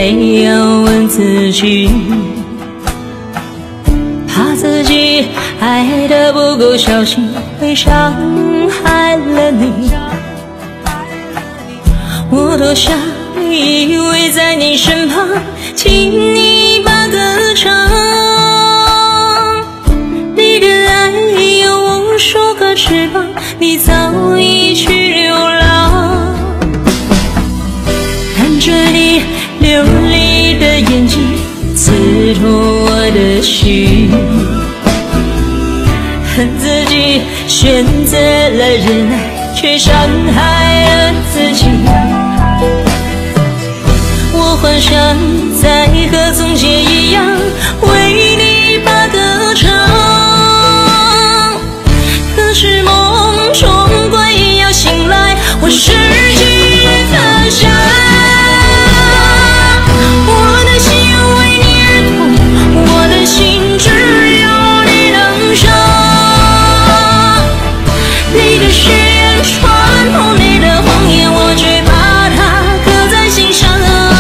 没有问自己，怕自己爱得不够小心，会伤害了你。我多想依偎在你身旁，听你把歌唱。你的爱有无数个翅膀，你早已去流浪。看着你流离的眼睛，刺痛我的心，恨自己选择了忍耐，却伤害了自己。我幻想再和从前一样，为你把歌唱，可是梦终归要醒来，我失去了方向。我的心为你而痛，我的心只有你能伤。你的誓言穿透你的谎言，我却把它刻在心上。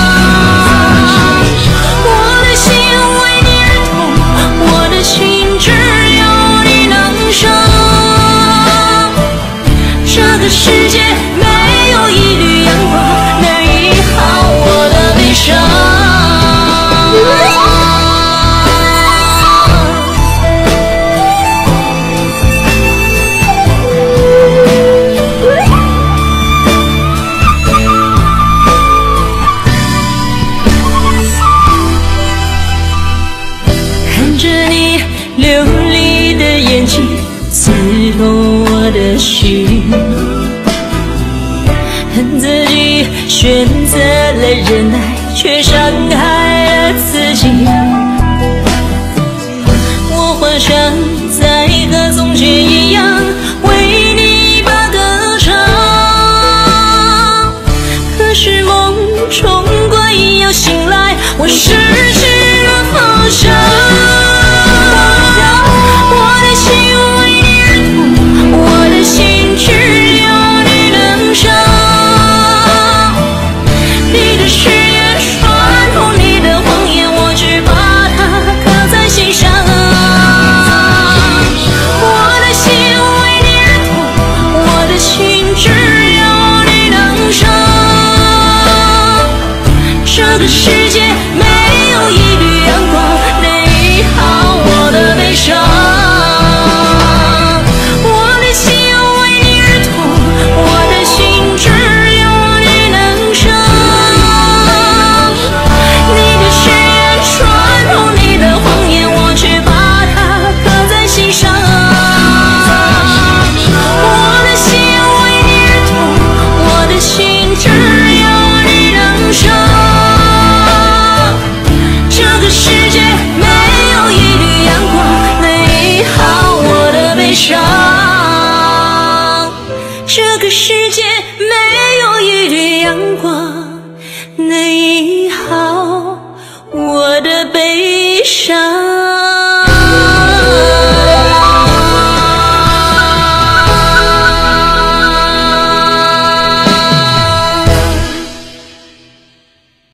我的心为你而痛，我的心只有你能伤。这个世界没有一缕阳光能医好我的悲伤。看着你流离的眼睛，刺痛我的心，恨自己选择了忍耐，却伤害了自己。我幻想再和从前一样，为你把歌唱，可是梦终归要醒来，我失去了方向。我的心为你而痛，我的心只有你能伤。你的誓言穿透你的谎言，我只把它刻在心上。我的心为你而痛，我的心只有你能伤。这个世界没有一缕阳光能医好我的悲伤。我的心为你而痛，我的心只有你能伤。你的誓言穿透你的谎言，我却把它刻在心上。我的心为你而痛，我的心只有你能伤。这个世界没有一缕阳光能医好我的悲伤。这个世界没有一缕阳光能医好我的悲伤。